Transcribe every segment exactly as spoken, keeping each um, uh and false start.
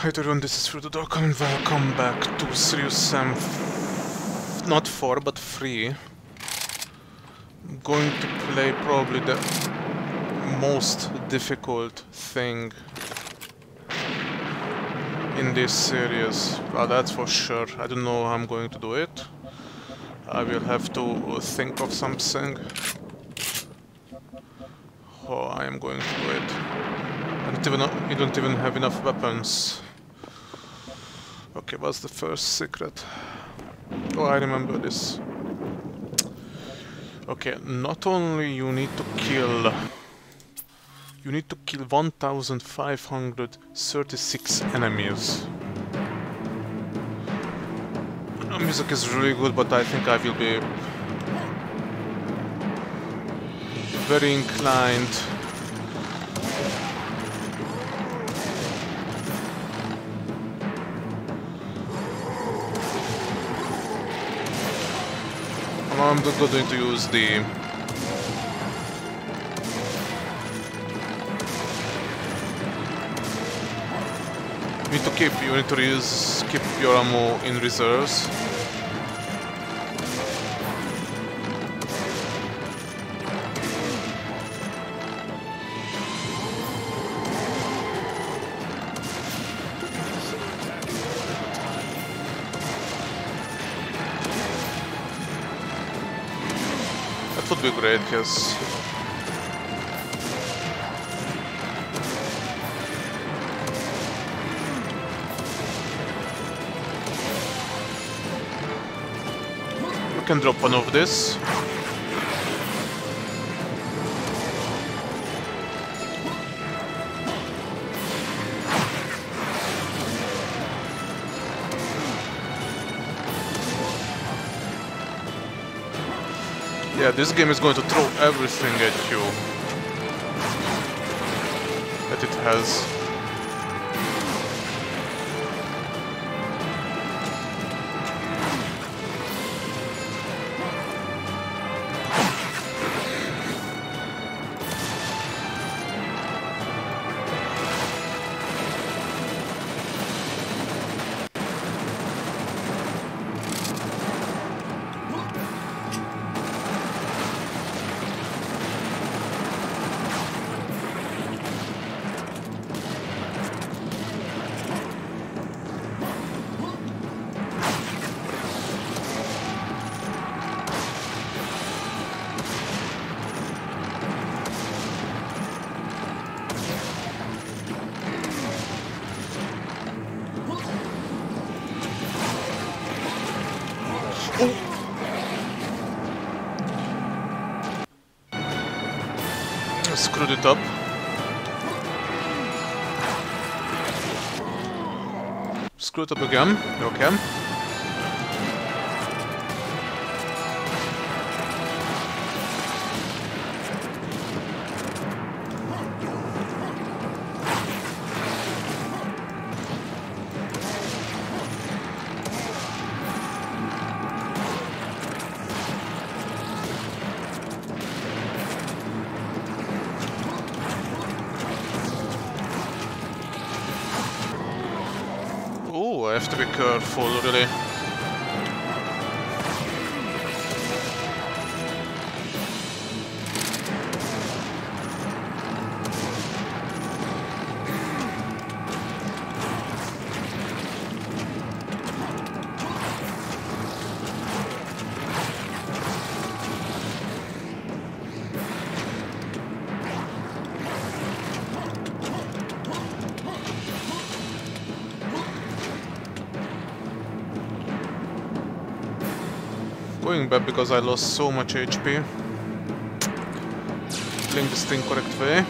Hi everyone, this is Fruit Dog and welcome back to Serious Sam f not four but three. I'm going to play probably the most difficult thing in this series. Well, that's for sure. I don't know how I'm going to do it. I will have to think of something. How I am going to do it. I don't even, I don't even have enough weapons. Okay, what's the first secret? Oh, I remember this. Okay, not only you need to kill... You need to kill one thousand five hundred thirty-six enemies. The music is really good, but I think I will be very inclined I'm not going to use the you need to keep you need to use keep your ammo in reserves. That would be great, yes. You can drop one of this. Yeah, this game is going to throw everything at you that it has. Screwed it up. Screwed up again. Okay. Oh, I have to be careful, really. Going back because I lost so much H P. Killing this thing correct way.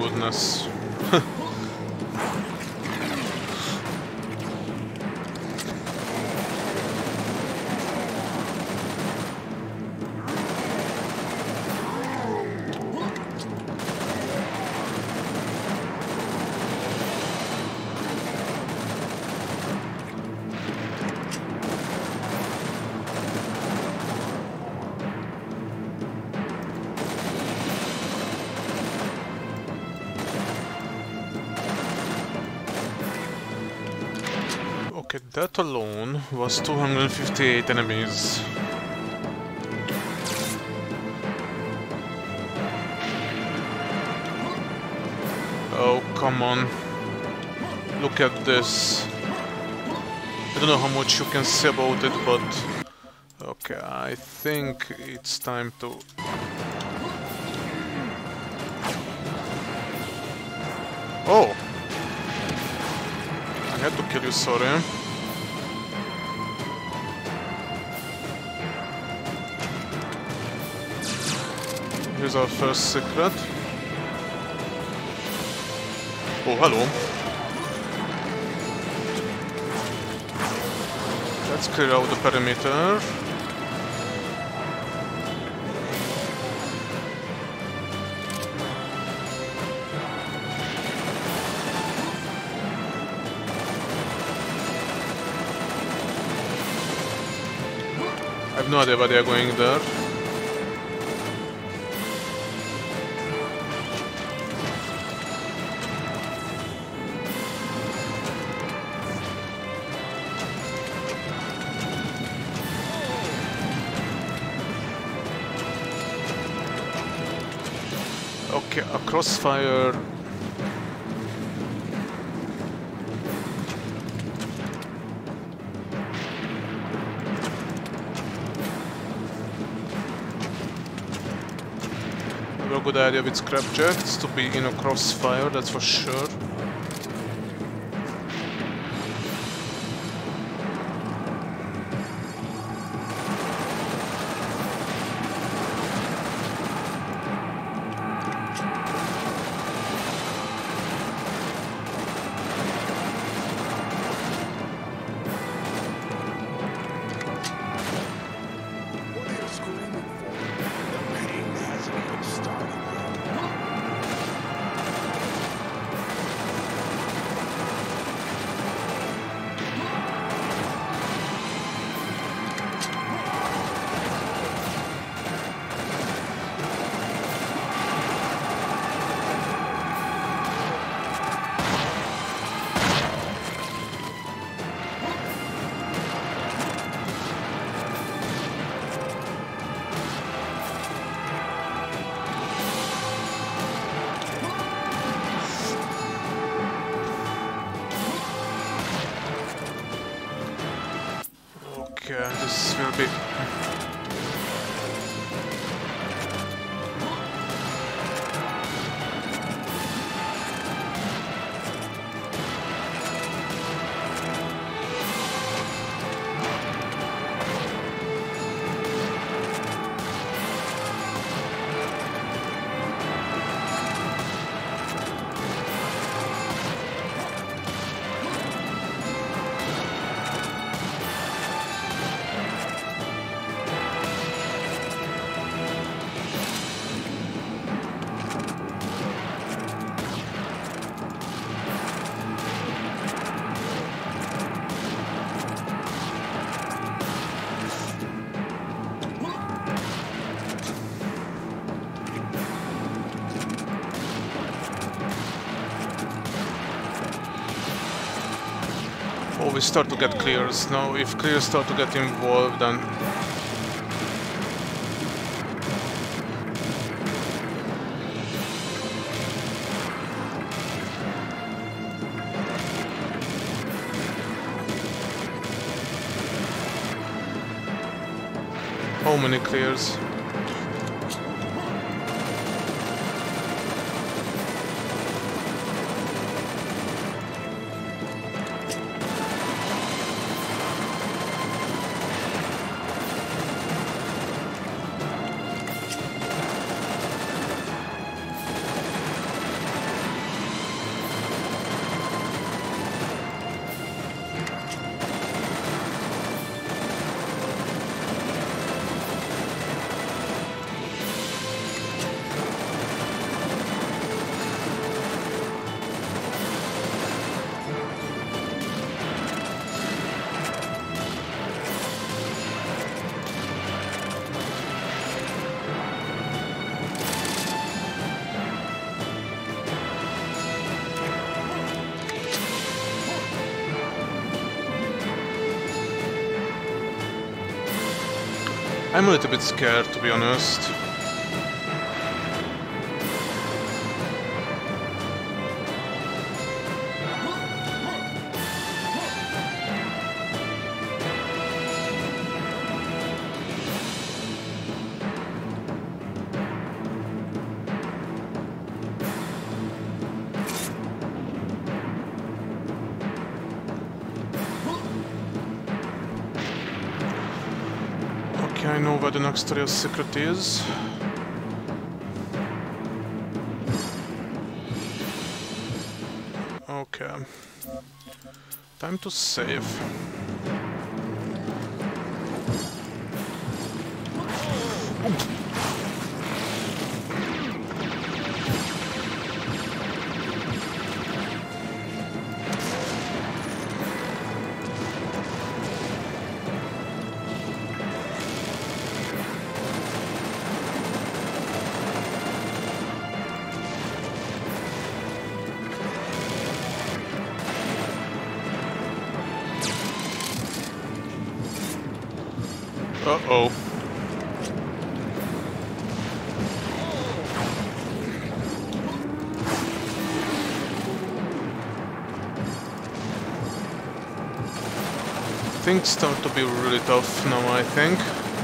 goodness. Okay, that alone was two hundred fifty-eight enemies. Oh, come on. Look at this. I don't know how much you can say about it, but... Okay, I think it's time to... Oh! I had to kill you, sorry. Here's our first secret. Oh, hello. Let's clear out the perimeter. I have no idea why they are going there. Okay, a crossfire. A good idea with scrapjacks to be in a crossfire, that's for sure. Okay, this will be... Oh, we start to get clears. Now, if clears start to get involved, then... How many clears? I'm a little bit scared, to be honest. I know where the next real secret is. Okay. Time to save. Uh-oh. Things start to be really tough now, I think.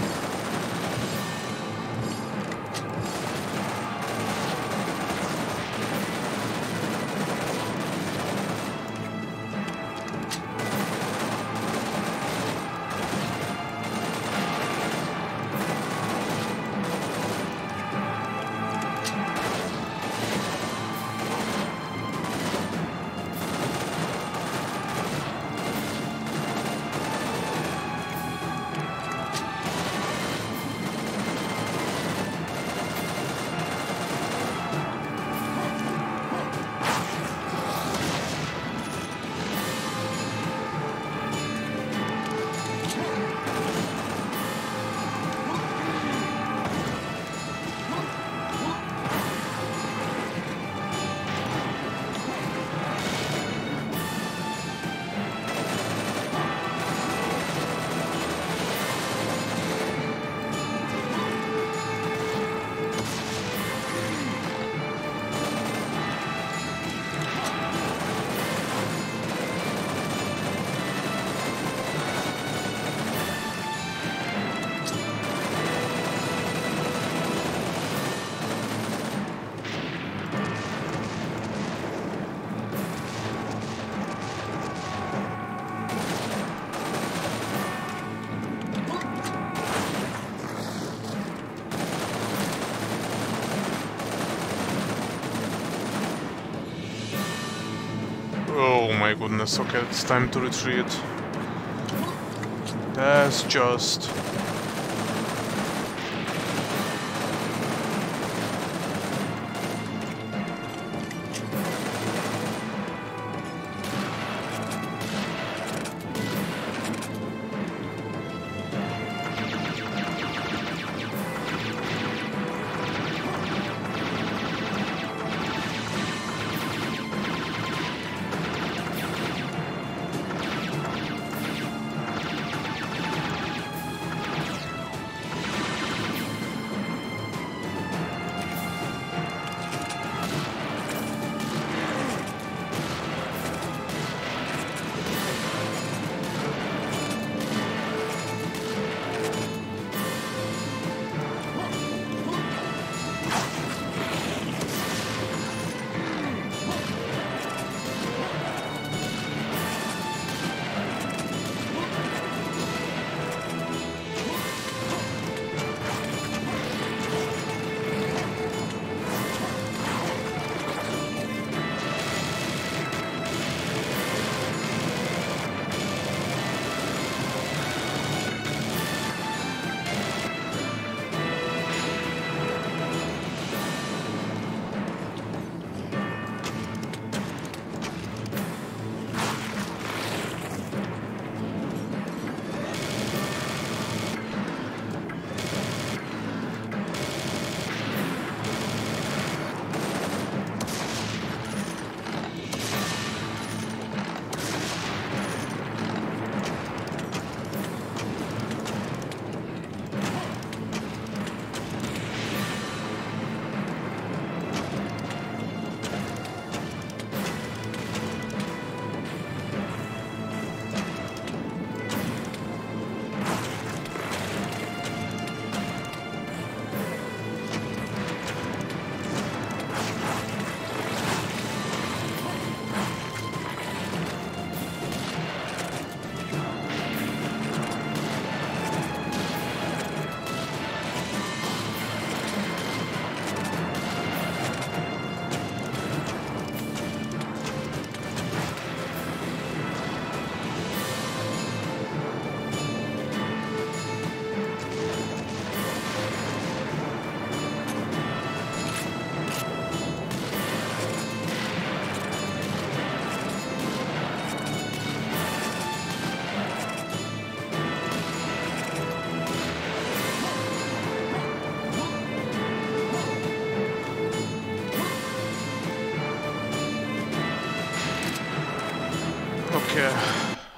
Oh my goodness, okay, it's time to retreat. That's just...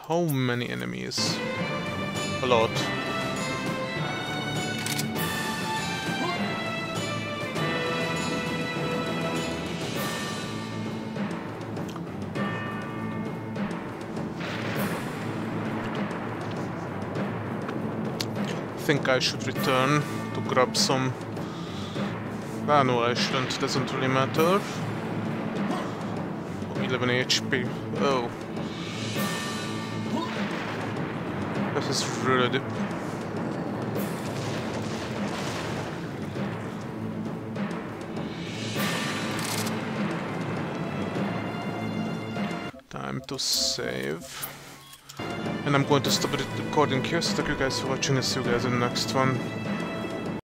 How many enemies? A lot. I think I should return to grab some... Ah no, I shouldn't, doesn't really matter. eleven H P. Oh. This is really deep. Time to save. And I'm going to stop the recording here, so thank you guys for watching and see you guys in the next one.